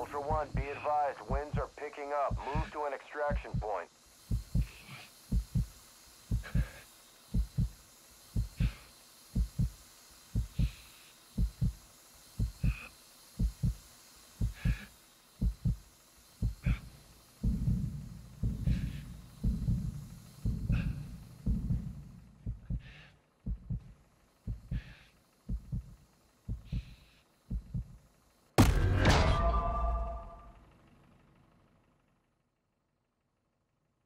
Ultra One, be advised, winds are picking up. Move to an extraction point.